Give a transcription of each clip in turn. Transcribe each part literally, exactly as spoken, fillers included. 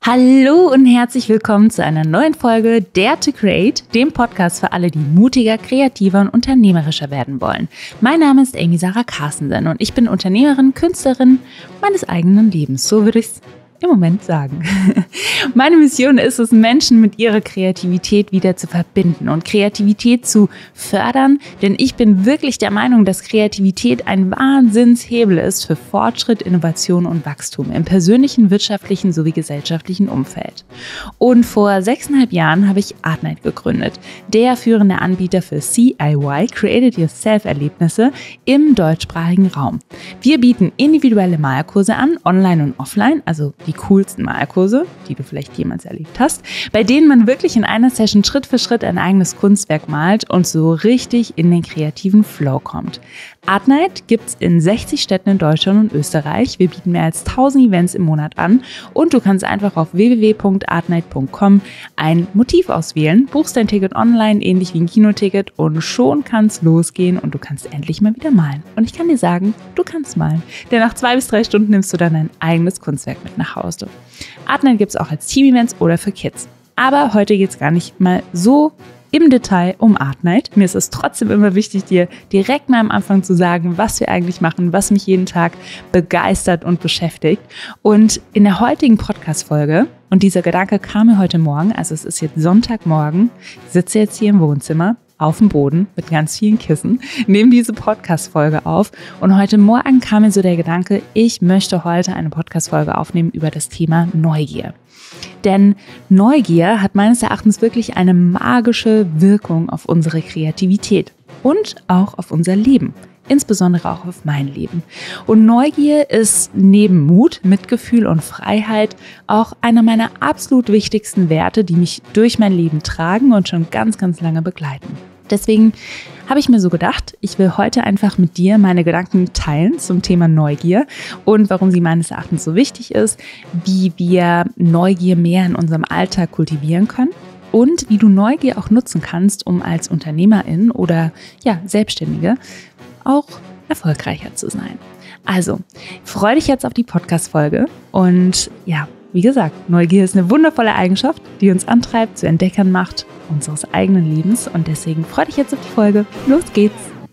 Hallo und herzlich willkommen zu einer neuen Folge Dare to Create, dem Podcast für alle, die mutiger, kreativer und unternehmerischer werden wollen. Mein Name ist Amy Sarah Carstensen und ich bin Unternehmerin, Künstlerin meines eigenen Lebens. So würde ich es im Moment sagen. Meine Mission ist es, Menschen mit ihrer Kreativität wieder zu verbinden und Kreativität zu fördern, denn ich bin wirklich der Meinung, dass Kreativität ein Wahnsinnshebel ist für Fortschritt, Innovation und Wachstum im persönlichen, wirtschaftlichen sowie gesellschaftlichen Umfeld. Und vor sechseinhalb Jahren habe ich Artnight gegründet, der führende Anbieter für C I Y, Create It Yourself Erlebnisse im deutschsprachigen Raum. Wir bieten individuelle Malkurse an, online und offline, also die coolsten Malkurse, die du vielleicht jemals erlebt hast, bei denen man wirklich in einer Session Schritt für Schritt ein eigenes Kunstwerk malt und so richtig in den kreativen Flow kommt. Artnight gibt's in sechzig Städten in Deutschland und Österreich. Wir bieten mehr als tausend Events im Monat an und du kannst einfach auf w w w punkt artnight punkt com ein Motiv auswählen, buchst dein Ticket online, ähnlich wie ein Kinoticket und schon kann's losgehen und du kannst endlich mal wieder malen. Und ich kann dir sagen, du kannst malen, denn nach zwei bis drei Stunden nimmst du dann dein eigenes Kunstwerk mit nach Hause. Artnight gibt's auch als Team-Events oder für Kids. Aber heute geht's gar nicht mal so im Detail um Artnight. Mir ist es trotzdem immer wichtig, dir direkt mal am Anfang zu sagen, was wir eigentlich machen, was mich jeden Tag begeistert und beschäftigt. Und in der heutigen Podcast-Folge, und dieser Gedanke kam mir heute Morgen, also es ist jetzt Sonntagmorgen, ich sitze jetzt hier im Wohnzimmer, auf dem Boden mit ganz vielen Kissen, nehme diese Podcast-Folge auf und heute Morgen kam mir so der Gedanke, ich möchte heute eine Podcast-Folge aufnehmen über das Thema Neugier. Denn Neugier hat meines Erachtens wirklich eine magische Wirkung auf unsere Kreativität und auch auf unser Leben. Insbesondere auch auf mein Leben. Und Neugier ist neben Mut, Mitgefühl und Freiheit auch einer meiner absolut wichtigsten Werte, die mich durch mein Leben tragen und schon ganz, ganz lange begleiten. Deswegen habe ich mir so gedacht, ich will heute einfach mit dir meine Gedanken teilen zum Thema Neugier und warum sie meines Erachtens so wichtig ist, wie wir Neugier mehr in unserem Alltag kultivieren können. Und wie du Neugier auch nutzen kannst, um als Unternehmerin oder ja, Selbstständige auch erfolgreicher zu sein. Also, freue dich jetzt auf die Podcast-Folge und ja, wie gesagt, Neugier ist eine wundervolle Eigenschaft, die uns antreibt, zu Entdeckern macht unseres eigenen Lebens und deswegen freue dich jetzt auf die Folge. Los geht's!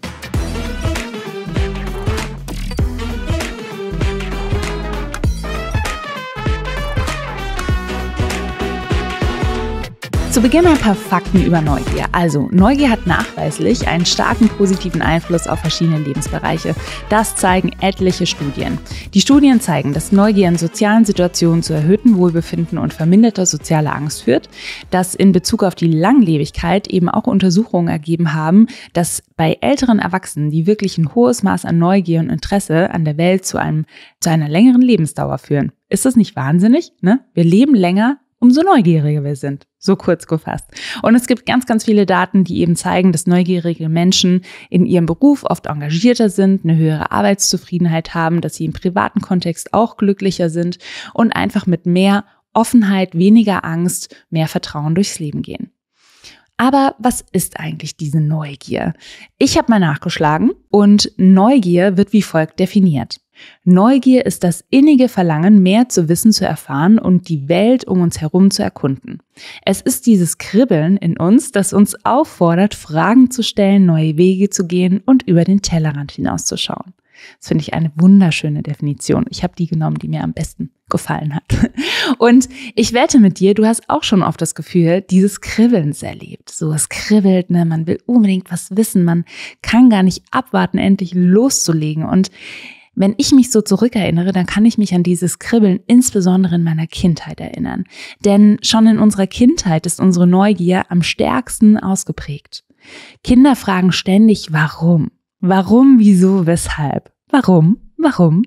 Zu Beginn ein paar Fakten über Neugier. Also, Neugier hat nachweislich einen starken positiven Einfluss auf verschiedene Lebensbereiche. Das zeigen etliche Studien. Die Studien zeigen, dass Neugier in sozialen Situationen zu erhöhtem Wohlbefinden und verminderter sozialer Angst führt, dass in Bezug auf die Langlebigkeit eben auch Untersuchungen ergeben haben, dass bei älteren Erwachsenen, die wirklich ein hohes Maß an Neugier und Interesse an der Welt zu einem, zu einer längeren Lebensdauer führen. Ist das nicht wahnsinnig? Ne? Wir leben länger, umso neugieriger wir sind. So kurz gefasst. Und es gibt ganz, ganz viele Daten, die eben zeigen, dass neugierige Menschen in ihrem Beruf oft engagierter sind, eine höhere Arbeitszufriedenheit haben, dass sie im privaten Kontext auch glücklicher sind und einfach mit mehr Offenheit, weniger Angst, mehr Vertrauen durchs Leben gehen. Aber was ist eigentlich diese Neugier? Ich habe mal nachgeschlagen und Neugier wird wie folgt definiert. Neugier ist das innige Verlangen, mehr zu wissen, zu erfahren und die Welt um uns herum zu erkunden. Es ist dieses Kribbeln in uns, das uns auffordert, Fragen zu stellen, neue Wege zu gehen und über den Tellerrand hinauszuschauen. Das finde ich eine wunderschöne Definition. Ich habe die genommen, die mir am besten gefallen hat. Und ich wette mit dir, du hast auch schon oft das Gefühl, dieses Kribbelns erlebt. So, es kribbelt, ne? Man will unbedingt was wissen, man kann gar nicht abwarten, endlich loszulegen. Und wenn ich mich so zurückerinnere, dann kann ich mich an dieses Kribbeln insbesondere in meiner Kindheit erinnern. Denn schon in unserer Kindheit ist unsere Neugier am stärksten ausgeprägt. Kinder fragen ständig, warum? Warum, wieso, weshalb? Warum? Warum?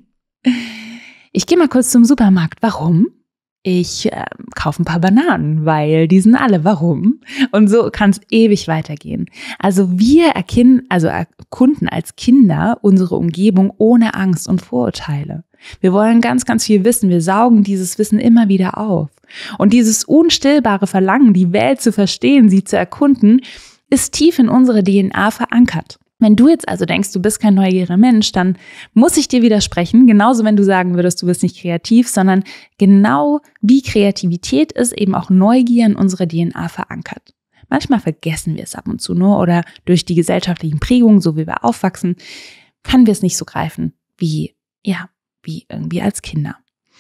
Ich gehe mal kurz zum Supermarkt. Warum? Ich äh, kaufe ein paar Bananen, weil die sind alle. Warum? Und so kann es ewig weitergehen. Also wir erkennen, also erkunden als Kinder unsere Umgebung ohne Angst und Vorurteile. Wir wollen ganz, ganz viel wissen. Wir saugen dieses Wissen immer wieder auf. Und dieses unstillbare Verlangen, die Welt zu verstehen, sie zu erkunden, ist tief in unserer D N A verankert. Wenn du jetzt also denkst, du bist kein neugieriger Mensch, dann muss ich dir widersprechen. Genauso, wenn du sagen würdest, du bist nicht kreativ, sondern genau wie Kreativität ist eben auch Neugier in unserer D N A verankert. Manchmal vergessen wir es ab und zu nur oder durch die gesellschaftlichen Prägungen, so wie wir aufwachsen, können wir es nicht so greifen wie, ja, wie irgendwie als Kinder.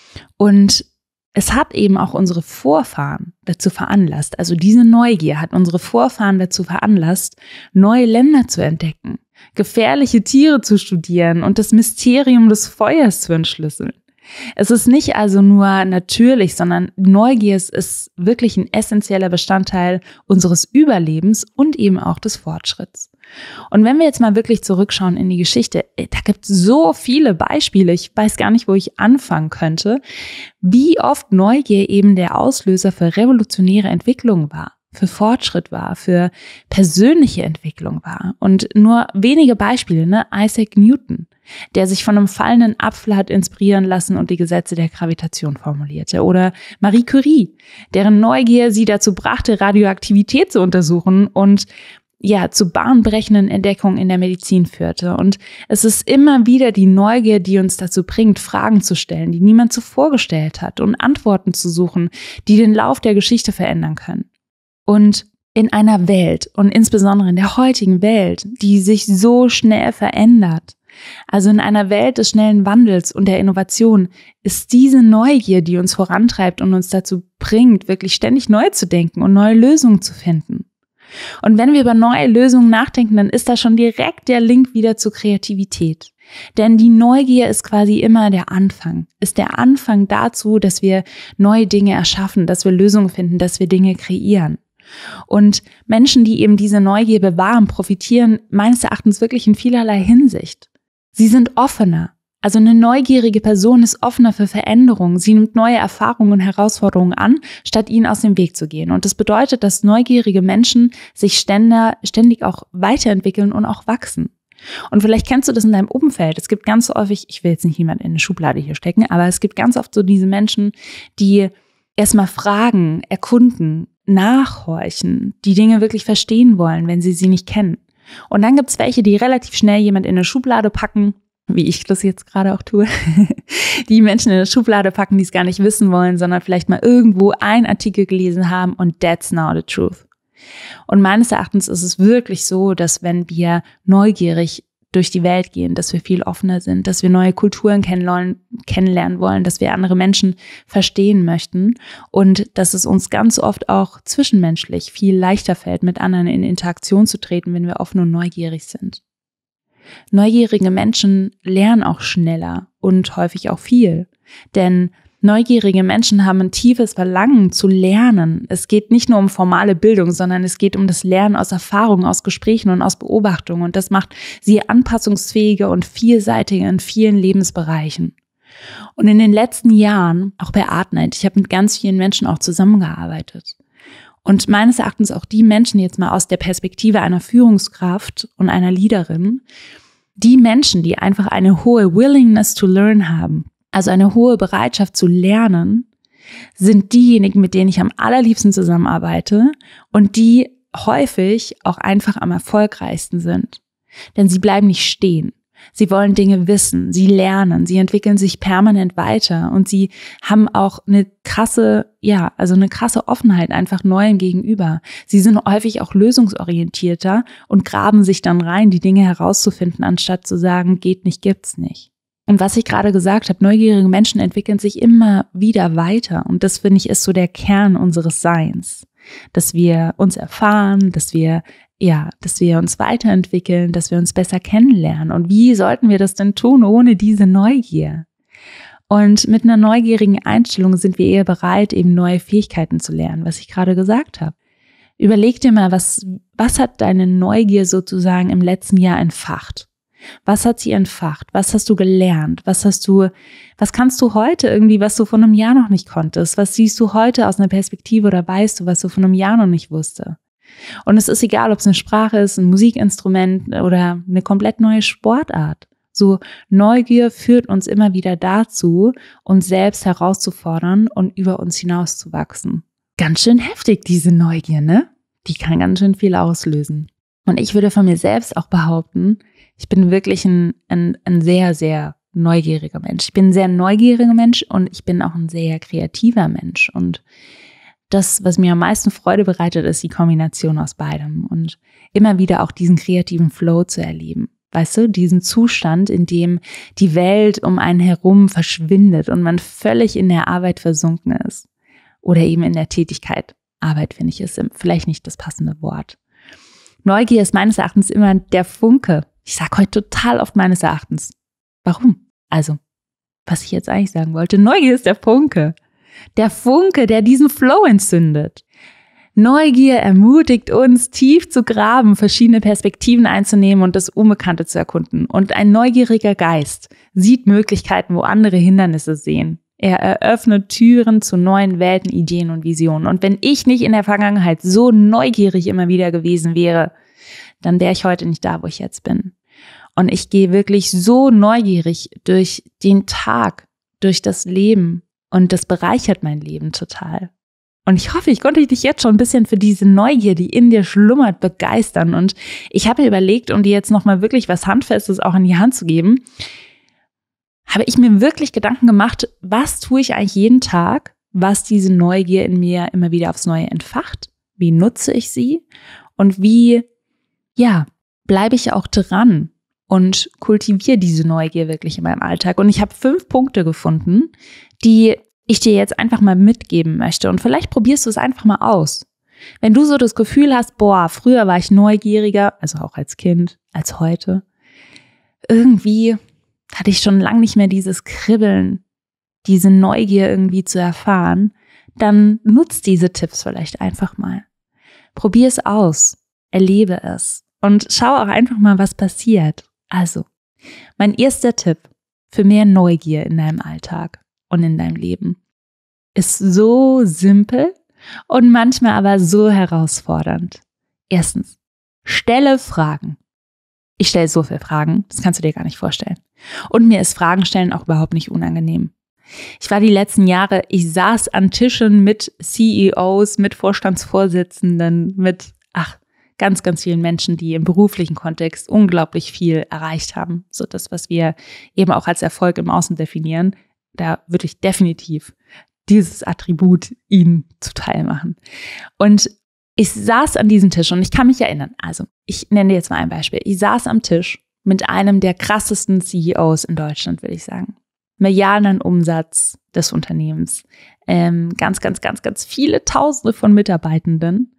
Und es hat eben auch unsere Vorfahren dazu veranlasst, also diese Neugier hat unsere Vorfahren dazu veranlasst, neue Länder zu entdecken, gefährliche Tiere zu studieren und das Mysterium des Feuers zu entschlüsseln. Es ist nicht also nur natürlich, sondern Neugier ist wirklich ein essentieller Bestandteil unseres Überlebens und eben auch des Fortschritts. Und wenn wir jetzt mal wirklich zurückschauen in die Geschichte, da gibt es so viele Beispiele, ich weiß gar nicht, wo ich anfangen könnte, wie oft Neugier eben der Auslöser für revolutionäre Entwicklung war, für Fortschritt war, für persönliche Entwicklung war. Und nur wenige Beispiele, ne? Isaac Newton, der sich von einem fallenden Apfel hat inspirieren lassen und die Gesetze der Gravitation formulierte. Oder Marie Curie, deren Neugier sie dazu brachte, Radioaktivität zu untersuchen und ja, zu bahnbrechenden Entdeckungen in der Medizin führte. Und es ist immer wieder die Neugier, die uns dazu bringt, Fragen zu stellen, die niemand zuvor gestellt hat und Antworten zu suchen, die den Lauf der Geschichte verändern können. Und in einer Welt und insbesondere in der heutigen Welt, die sich so schnell verändert, also in einer Welt des schnellen Wandels und der Innovation, ist diese Neugier, die uns vorantreibt und uns dazu bringt, wirklich ständig neu zu denken und neue Lösungen zu finden. Und wenn wir über neue Lösungen nachdenken, dann ist da schon direkt der Link wieder zur Kreativität. Denn die Neugier ist quasi immer der Anfang, ist der Anfang dazu, dass wir neue Dinge erschaffen, dass wir Lösungen finden, dass wir Dinge kreieren. Und Menschen, die eben diese Neugier bewahren, profitieren meines Erachtens wirklich in vielerlei Hinsicht. Sie sind offener. Also eine neugierige Person ist offener für Veränderungen. Sie nimmt neue Erfahrungen und Herausforderungen an, statt ihnen aus dem Weg zu gehen. Und das bedeutet, dass neugierige Menschen sich ständig auch weiterentwickeln und auch wachsen. Und vielleicht kennst du das in deinem Umfeld. Es gibt ganz häufig, ich will jetzt nicht jemanden in eine Schublade hier stecken, aber es gibt ganz oft so diese Menschen, die erstmal fragen, erkunden, nachhorchen, die Dinge wirklich verstehen wollen, wenn sie sie nicht kennen. Und dann gibt es welche, die relativ schnell jemand in eine Schublade packen, wie ich das jetzt gerade auch tue, die Menschen in eine Schublade packen, die es gar nicht wissen wollen, sondern vielleicht mal irgendwo einen Artikel gelesen haben und that's not the truth. Und meines Erachtens ist es wirklich so, dass wenn wir neugierig durch die Welt gehen, dass wir viel offener sind, dass wir neue Kulturen kennenlernen wollen, dass wir andere Menschen verstehen möchten und dass es uns ganz oft auch zwischenmenschlich viel leichter fällt, mit anderen in Interaktion zu treten, wenn wir offen und neugierig sind. Neugierige Menschen lernen auch schneller und häufig auch viel, denn neugierige Menschen haben ein tiefes Verlangen zu lernen. Es geht nicht nur um formale Bildung, sondern es geht um das Lernen aus Erfahrungen, aus Gesprächen und aus Beobachtungen. Und das macht sie anpassungsfähiger und vielseitiger in vielen Lebensbereichen. Und in den letzten Jahren, auch bei Artnight, ich habe mit ganz vielen Menschen auch zusammengearbeitet. Und meines Erachtens auch die Menschen jetzt mal aus der Perspektive einer Führungskraft und einer Leaderin, die Menschen, die einfach eine hohe Willingness to learn haben, also eine hohe Bereitschaft zu lernen, sind diejenigen, mit denen ich am allerliebsten zusammenarbeite und die häufig auch einfach am erfolgreichsten sind. Denn sie bleiben nicht stehen. Sie wollen Dinge wissen, sie lernen, sie entwickeln sich permanent weiter und sie haben auch eine krasse, ja, also eine krasse Offenheit einfach Neuem gegenüber. Sie sind häufig auch lösungsorientierter und graben sich dann rein, die Dinge herauszufinden, anstatt zu sagen, geht nicht, gibt's nicht. Und was ich gerade gesagt habe, neugierige Menschen entwickeln sich immer wieder weiter und das, finde ich, ist so der Kern unseres Seins, dass wir uns erfahren, dass wir ja, dass wir uns weiterentwickeln, dass wir uns besser kennenlernen. Und wie sollten wir das denn tun ohne diese Neugier? Und mit einer neugierigen Einstellung sind wir eher bereit, eben neue Fähigkeiten zu lernen, was ich gerade gesagt habe. Überleg dir mal, was, was hat deine Neugier sozusagen im letzten Jahr entfacht? Was hat sie entfacht? Was hast du gelernt? Was hast du, was kannst du heute irgendwie, was du vor einem Jahr noch nicht konntest? Was siehst du heute aus einer Perspektive oder weißt du, was du vor einem Jahr noch nicht wusstest? Und es ist egal, ob es eine Sprache ist, ein Musikinstrument oder eine komplett neue Sportart. So Neugier führt uns immer wieder dazu, uns selbst herauszufordern und über uns hinauszuwachsen. Ganz schön heftig, diese Neugier, ne? Die kann ganz schön viel auslösen. Und ich würde von mir selbst auch behaupten, ich bin wirklich ein, ein, ein sehr, sehr neugieriger Mensch. Ich bin ein sehr neugieriger Mensch und ich bin auch ein sehr kreativer Mensch. Und das, was mir am meisten Freude bereitet, ist die Kombination aus beidem und immer wieder auch diesen kreativen Flow zu erleben. Weißt du, diesen Zustand, in dem die Welt um einen herum verschwindet und man völlig in der Arbeit versunken ist. Oder eben in der Tätigkeit. Arbeit, finde ich, ist vielleicht nicht das passende Wort. Neugier ist meines Erachtens immer der Funke. Ich sage heute total oft meines Erachtens. Warum? Also, was ich jetzt eigentlich sagen wollte, Neugier ist der Funke. Der Funke, der diesen Flow entzündet. Neugier ermutigt uns, tief zu graben, verschiedene Perspektiven einzunehmen und das Unbekannte zu erkunden. Und ein neugieriger Geist sieht Möglichkeiten, wo andere Hindernisse sehen. Er eröffnet Türen zu neuen Welten, Ideen und Visionen. Und wenn ich nicht in der Vergangenheit so neugierig immer wieder gewesen wäre, dann wäre ich heute nicht da, wo ich jetzt bin. Und ich gehe wirklich so neugierig durch den Tag, durch das Leben. Und das bereichert mein Leben total. Und ich hoffe, ich konnte dich jetzt schon ein bisschen für diese Neugier, die in dir schlummert, begeistern. Und ich habe mir überlegt, um dir jetzt nochmal wirklich was Handfestes auch in die Hand zu geben, habe ich mir wirklich Gedanken gemacht, was tue ich eigentlich jeden Tag, was diese Neugier in mir immer wieder aufs Neue entfacht? Wie nutze ich sie? Und wie, ja, bleibe ich auch dran und kultiviere diese Neugier wirklich in meinem Alltag? Und ich habe fünf Punkte gefunden, die ich dir jetzt einfach mal mitgeben möchte. Und vielleicht probierst du es einfach mal aus. Wenn du so das Gefühl hast, boah, früher war ich neugieriger, also auch als Kind, als heute, irgendwie hatte ich schon lange nicht mehr dieses Kribbeln, diese Neugier irgendwie zu erfahren, dann nutz diese Tipps vielleicht einfach mal. Probier es aus, erlebe es und schau auch einfach mal, was passiert. Also, mein erster Tipp für mehr Neugier in deinem Alltag und in deinem Leben ist so simpel und manchmal aber so herausfordernd. Erstens, stelle Fragen. Ich stelle so viele Fragen, das kannst du dir gar nicht vorstellen. Und mir ist Fragen stellen auch überhaupt nicht unangenehm. Ich war die letzten Jahre, ich saß an Tischen mit C E Os, mit Vorstandsvorsitzenden, mit, ach, ganz, ganz vielen Menschen, die im beruflichen Kontext unglaublich viel erreicht haben. So das, was wir eben auch als Erfolg im Außen definieren, da würde ich definitiv dieses Attribut ihnen zuteil machen. Und ich saß an diesem Tisch und ich kann mich erinnern, also ich nenne dir jetzt mal ein Beispiel. Ich saß am Tisch mit einem der krassesten C E Os in Deutschland, würde ich sagen. Milliarden Umsatz des Unternehmens, ähm, ganz, ganz, ganz, ganz viele Tausende von Mitarbeitenden.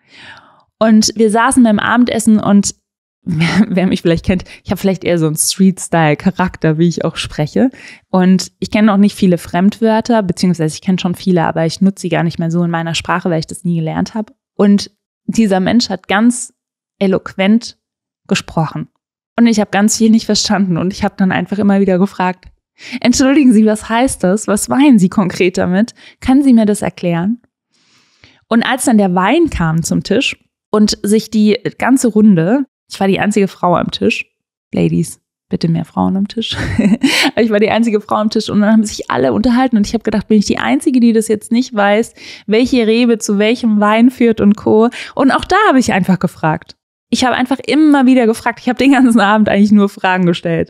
Und wir saßen beim Abendessen und wer, wer mich vielleicht kennt, ich habe vielleicht eher so einen Street-Style-Charakter, wie ich auch spreche. Und ich kenne auch nicht viele Fremdwörter, beziehungsweise ich kenne schon viele, aber ich nutze sie gar nicht mehr so in meiner Sprache, weil ich das nie gelernt habe. Und dieser Mensch hat ganz eloquent gesprochen. Und ich habe ganz viel nicht verstanden und ich habe dann einfach immer wieder gefragt, entschuldigen Sie, was heißt das? Was meinen Sie konkret damit? Können Sie mir das erklären? Und als dann der Wein kam zum Tisch und sich die ganze Runde, ich war die einzige Frau am Tisch, Ladies, bitte mehr Frauen am Tisch, ich war die einzige Frau am Tisch und dann haben sich alle unterhalten und ich habe gedacht, bin ich die Einzige, die das jetzt nicht weiß, welche Rebe zu welchem Wein führt und Co. Und auch da habe ich einfach gefragt. Ich habe einfach immer wieder gefragt. Ich habe den ganzen Abend eigentlich nur Fragen gestellt.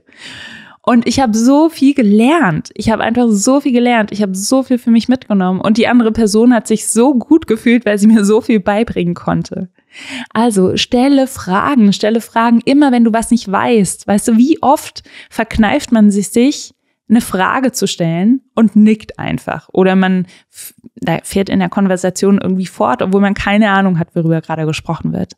Und ich habe so viel gelernt. Ich habe einfach so viel gelernt. Ich habe so viel für mich mitgenommen. Und die andere Person hat sich so gut gefühlt, weil sie mir so viel beibringen konnte. Also stelle Fragen, stelle Fragen immer, wenn du was nicht weißt. Weißt du, wie oft verkneift man sich, sich eine Frage zu stellen und nickt einfach. Oder man da fährt in der Konversation irgendwie fort, obwohl man keine Ahnung hat, worüber gerade gesprochen wird.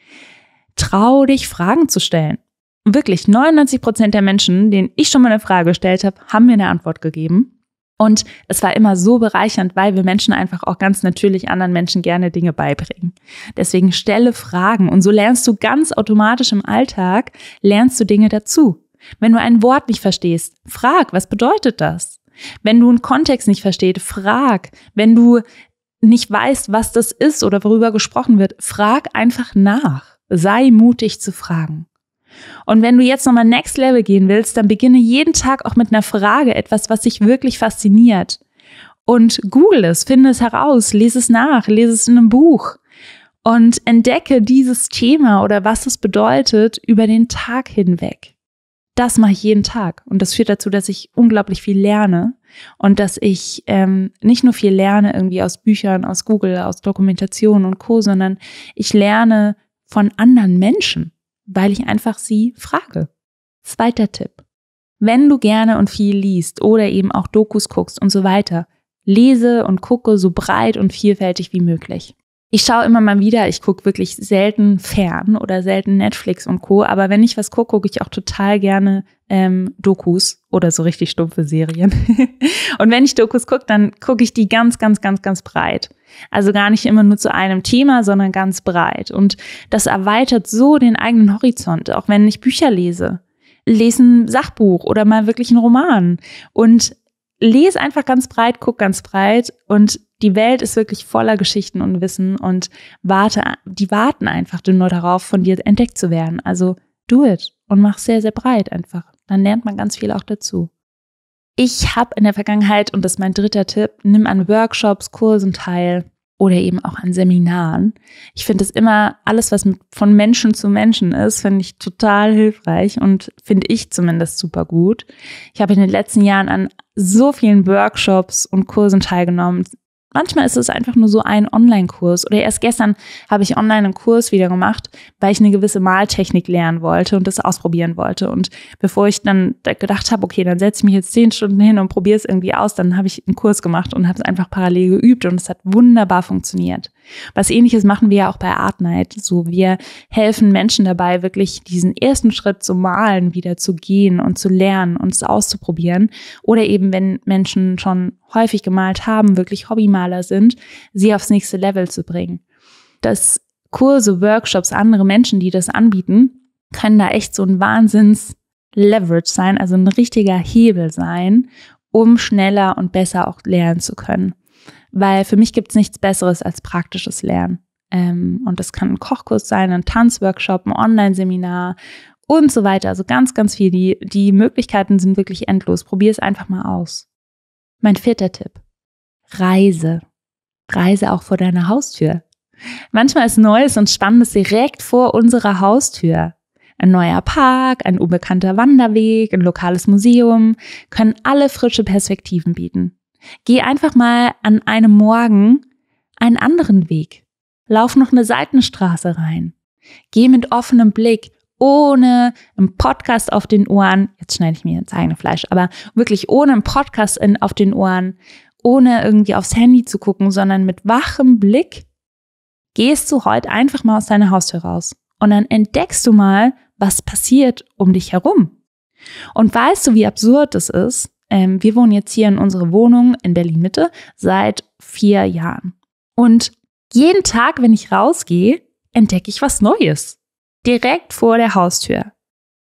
Trau dich, Fragen zu stellen. Wirklich, neunundneunzig Prozent der Menschen, denen ich schon mal eine Frage gestellt habe, haben mir eine Antwort gegeben. Und es war immer so bereichernd, weil wir Menschen einfach auch ganz natürlich anderen Menschen gerne Dinge beibringen. Deswegen stelle Fragen und so lernst du ganz automatisch im Alltag, lernst du Dinge dazu. Wenn du ein Wort nicht verstehst, frag, was bedeutet das? Wenn du einen Kontext nicht verstehst, frag. Wenn du nicht weißt, was das ist oder worüber gesprochen wird, frag einfach nach. Sei mutig zu fragen. Und wenn du jetzt nochmal Next Level gehen willst, dann beginne jeden Tag auch mit einer Frage, etwas, was dich wirklich fasziniert. Und google es, finde es heraus, lese es nach, lese es in einem Buch. Und entdecke dieses Thema oder was es bedeutet über den Tag hinweg. Das mache ich jeden Tag und das führt dazu, dass ich unglaublich viel lerne und dass ich ähm, nicht nur viel lerne irgendwie aus Büchern, aus Google, aus Dokumentation und Co., sondern ich lerne von anderen Menschen, weil ich einfach sie frage. Zweiter Tipp. Wenn du gerne und viel liest oder eben auch Dokus guckst und so weiter, lese und gucke so breit und vielfältig wie möglich. Ich schaue immer mal wieder, ich gucke wirklich selten fern oder selten Netflix und Co., aber wenn ich was gucke, gucke ich auch total gerne ähm, Dokus oder so richtig stumpfe Serien. Und wenn ich Dokus gucke, dann gucke ich die ganz, ganz, ganz, ganz breit. Also gar nicht immer nur zu einem Thema, sondern ganz breit. Und das erweitert so den eigenen Horizont, auch wenn ich Bücher lese. Lese ein Sachbuch oder mal wirklich einen Roman und lese einfach ganz breit, guck ganz breit und die Welt ist wirklich voller Geschichten und Wissen und warte, die warten einfach nur darauf, von dir entdeckt zu werden. Also do it und mach sehr, sehr breit einfach. Dann lernt man ganz viel auch dazu. Ich habe in der Vergangenheit, und das ist mein dritter Tipp, nimm an Workshops, Kursen teil oder eben auch an Seminaren. Ich finde es immer, alles, was mit, von Menschen zu Menschen ist, finde ich total hilfreich und finde ich zumindest super gut. Ich habe in den letzten Jahren an so vielen Workshops und Kursen teilgenommen. Manchmal ist es einfach nur so ein Online-Kurs oder erst gestern habe ich online einen Kurs wieder gemacht, weil ich eine gewisse Maltechnik lernen wollte und das ausprobieren wollte. Und bevor ich dann gedacht habe, okay, dann setze ich mich jetzt zehn Stunden hin und probiere es irgendwie aus, dann habe ich einen Kurs gemacht und habe es einfach parallel geübt und es hat wunderbar funktioniert. Was Ähnliches machen wir ja auch bei Art Night. So, wir helfen Menschen dabei, wirklich diesen ersten Schritt zu malen, wieder zu gehen und zu lernen und es auszuprobieren. Oder eben, wenn Menschen schon häufig gemalt haben, wirklich Hobbymaler sind, sie aufs nächste Level zu bringen. Das Kurse, Workshops, andere Menschen, die das anbieten, können da echt so ein Wahnsinns-Leverage sein, also ein richtiger Hebel sein, um schneller und besser auch lernen zu können. Weil für mich gibt es nichts Besseres als praktisches Lernen. Ähm, und das kann ein Kochkurs sein, ein Tanzworkshop, ein Online-Seminar und so weiter. Also ganz, ganz viel. Die, die Möglichkeiten sind wirklich endlos. Probier es einfach mal aus. Mein vierter Tipp. Reise. Reise auch vor deiner Haustür. Manchmal ist Neues und Spannendes direkt vor unserer Haustür. Ein neuer Park, ein unbekannter Wanderweg, ein lokales Museum können alle frische Perspektiven bieten. Geh einfach mal an einem Morgen einen anderen Weg. Lauf noch eine Seitenstraße rein. Geh mit offenem Blick, ohne einen Podcast auf den Ohren. Jetzt schneide ich mir ins eigene Fleisch, aber wirklich ohne einen Podcast in, auf den Ohren, ohne irgendwie aufs Handy zu gucken, sondern mit wachem Blick gehst du heute einfach mal aus deiner Haustür raus. Und dann entdeckst du mal, was passiert um dich herum. Und weißt du, wie absurd das ist? Ähm, wir wohnen jetzt hier in unserer Wohnung in Berlin-Mitte seit vier Jahren. Und jeden Tag, wenn ich rausgehe, entdecke ich was Neues. Direkt vor der Haustür.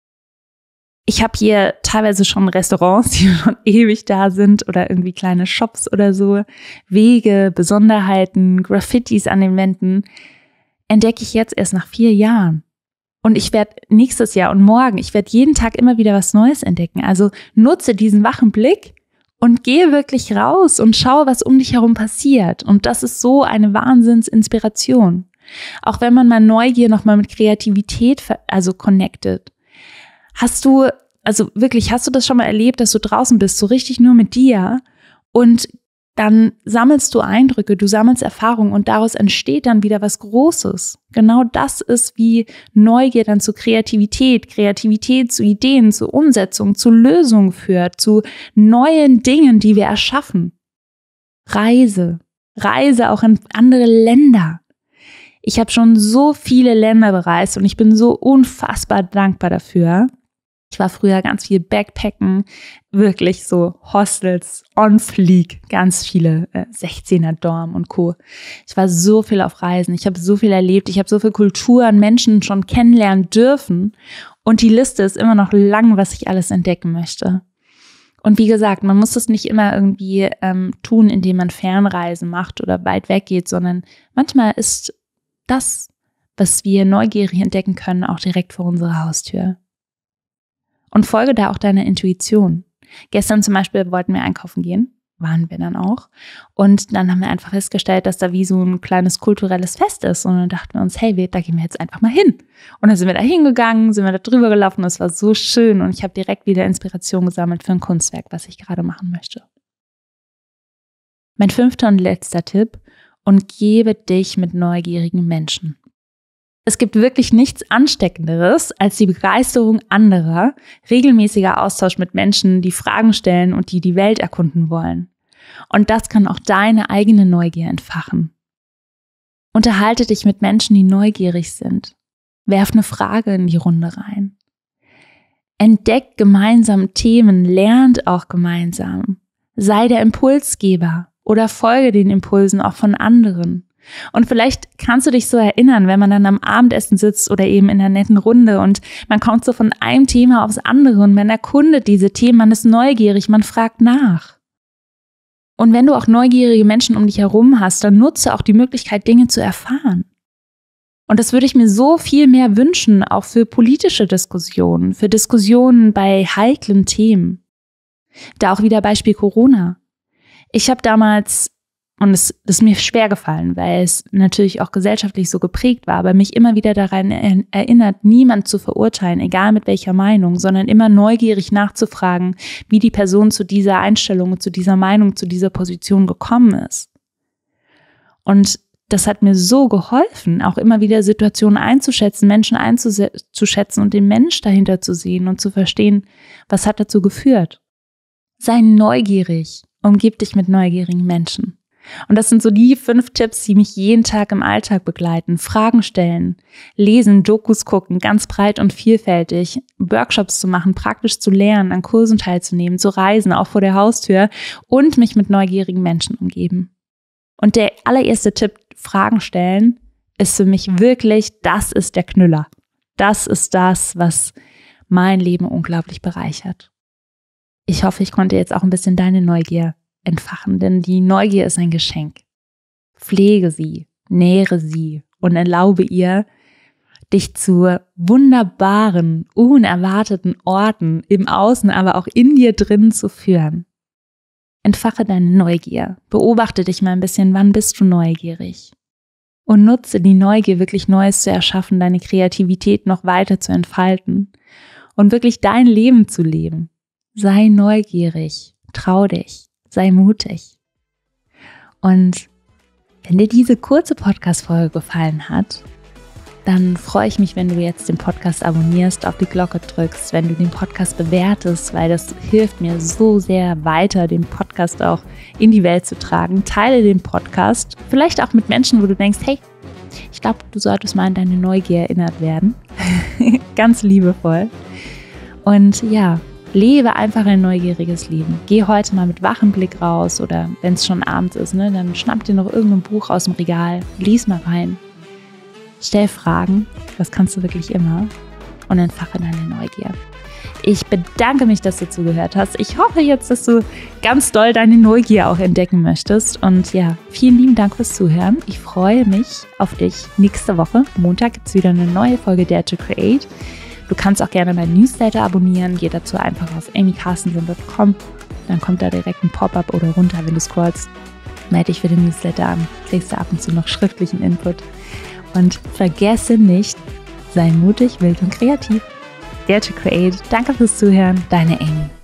Ich habe hier teilweise schon Restaurants, die schon ewig da sind oder irgendwie kleine Shops oder so. Wege, Besonderheiten, Graffitis an den Wänden entdecke ich jetzt erst nach vier Jahren. Und ich werde nächstes Jahr und morgen, ich werde jeden Tag immer wieder was Neues entdecken. Also nutze diesen wachen Blick und gehe wirklich raus und schau, was um dich herum passiert. Und das ist so eine Wahnsinnsinspiration. Auch wenn man mal Neugier nochmal mit Kreativität, also connected. Hast du, also wirklich, hast du das schon mal erlebt, dass du draußen bist, so richtig nur mit dir und dann sammelst du Eindrücke, du sammelst Erfahrungen und daraus entsteht dann wieder was Großes. Genau das ist, wie Neugier dann zu Kreativität, Kreativität zu Ideen, zu Umsetzung, zu Lösungen führt, zu neuen Dingen, die wir erschaffen. Reise, Reise auch in andere Länder. Ich habe schon so viele Länder bereist und ich bin so unfassbar dankbar dafür. Ich war früher ganz viel Backpacken, wirklich so Hostels, on fleek, ganz viele äh, sechzehner Dorm und Co. Ich war so viel auf Reisen, ich habe so viel erlebt, ich habe so viel Kultur und Menschen schon kennenlernen dürfen und die Liste ist immer noch lang, was ich alles entdecken möchte. Und wie gesagt, man muss das nicht immer irgendwie ähm, tun, indem man Fernreisen macht oder weit weg geht, sondern manchmal ist das, was wir neugierig entdecken können, auch direkt vor unserer Haustür. Und folge da auch deiner Intuition. Gestern zum Beispiel wollten wir einkaufen gehen waren wir dann auch. Und dann haben wir einfach festgestellt, dass da wie so ein kleines kulturelles Fest ist. Und dann dachten wir uns, hey, wir, da gehen wir jetzt einfach mal hin. Und dann sind wir da hingegangen, sind wir da drüber gelaufen. Und es war so schön. Und ich habe direkt wieder Inspiration gesammelt für ein Kunstwerk, was ich gerade machen möchte. Mein fünfter und letzter Tipp: umgebe dich mit neugierigen Menschen. Es gibt wirklich nichts Ansteckenderes als die Begeisterung anderer, regelmäßiger Austausch mit Menschen, die Fragen stellen und die die Welt erkunden wollen. Und das kann auch deine eigene Neugier entfachen. Unterhalte dich mit Menschen, die neugierig sind. Werf eine Frage in die Runde rein. Entdeckt gemeinsam Themen, lernt auch gemeinsam. Sei der Impulsgeber oder folge den Impulsen auch von anderen. Und vielleicht kannst du dich so erinnern, wenn man dann am Abendessen sitzt oder eben in einer netten Runde und man kommt so von einem Thema aufs andere und man erkundet diese Themen, man ist neugierig, man fragt nach. Und wenn du auch neugierige Menschen um dich herum hast, dann nutze auch die Möglichkeit, Dinge zu erfahren. Und das würde ich mir so viel mehr wünschen, auch für politische Diskussionen, für Diskussionen bei heiklen Themen. Da auch wieder Beispiel Corona. Ich habe damals, und es ist mir schwer gefallen, weil es natürlich auch gesellschaftlich so geprägt war, aber mich immer wieder daran erinnert, niemand zu verurteilen, egal mit welcher Meinung, sondern immer neugierig nachzufragen, wie die Person zu dieser Einstellung, zu dieser Meinung, zu dieser Position gekommen ist. Und das hat mir so geholfen, auch immer wieder Situationen einzuschätzen, Menschen einzuschätzen und den Mensch dahinter zu sehen und zu verstehen, was hat dazu geführt. Sei neugierig, umgib dich mit neugierigen Menschen. Und das sind so die fünf Tipps, die mich jeden Tag im Alltag begleiten. Fragen stellen, lesen, Dokus gucken, ganz breit und vielfältig, Workshops zu machen, praktisch zu lernen, an Kursen teilzunehmen, zu reisen, auch vor der Haustür und mich mit neugierigen Menschen umgeben. Und der allererste Tipp, Fragen stellen, ist für mich wirklich, das ist der Knüller. Das ist das, was mein Leben unglaublich bereichert. Ich hoffe, ich konnte jetzt auch ein bisschen deine Neugier entfachen, denn die Neugier ist ein Geschenk. Pflege sie, nähre sie und erlaube ihr, dich zu wunderbaren, unerwarteten Orten im Außen, aber auch in dir drin zu führen. Entfache deine Neugier, beobachte dich mal ein bisschen, wann bist du neugierig? Und nutze die Neugier, wirklich Neues zu erschaffen, deine Kreativität noch weiter zu entfalten und wirklich dein Leben zu leben. Sei neugierig, trau dich. Sei mutig. Und wenn dir diese kurze Podcast-Folge gefallen hat, dann freue ich mich, wenn du jetzt den Podcast abonnierst, auf die Glocke drückst, wenn du den Podcast bewertest, weil das hilft mir so sehr weiter, den Podcast auch in die Welt zu tragen. Teile den Podcast, vielleicht auch mit Menschen, wo du denkst, hey, ich glaube, du solltest mal an deine Neugier erinnert werden. Ganz liebevoll. Und ja, lebe einfach ein neugieriges Leben. Geh heute mal mit wachem Blick raus oder wenn es schon abends ist, ne, dann schnapp dir noch irgendein Buch aus dem Regal, lies mal rein, stell Fragen, das kannst du wirklich immer und entfache deine Neugier. Ich bedanke mich, dass du zugehört hast. Ich hoffe jetzt, dass du ganz doll deine Neugier auch entdecken möchtest und ja, vielen lieben Dank fürs Zuhören. Ich freue mich auf dich nächste Woche. Montag gibt es wieder eine neue Folge Dare to Create. Du kannst auch gerne meinen Newsletter abonnieren. Geh dazu einfach auf amy carstensen punkt com. Dann kommt da direkt ein Pop-up oder runter, wenn du scrollst. Melde dich für den Newsletter an. Kriegst du ab und zu noch schriftlichen Input. Und vergesse nicht, sei mutig, wild und kreativ. Dare to Create. Danke fürs Zuhören. Deine Amy.